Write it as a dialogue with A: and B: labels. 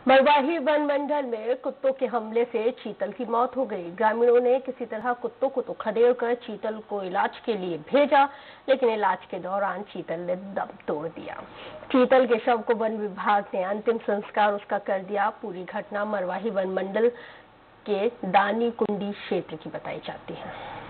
A: Marwahi one मंडल में कुत्तों के हमले से चीतल की मौत हो गई। ग्रामीणों ने किसी तरह कुत्तों को तो खदेड़कर चीतल को इलाज के लिए भेजा, लेकिन इलाज के दौरान चीतल ने दम तोड़ दिया। चीतल के शव को वन विभाग ने अंतिम संस्कार उसका कर दिया। पूरी घटना मरवाही वन मंडल के दानी कुंडी क्षेत्र की बताई जाती है।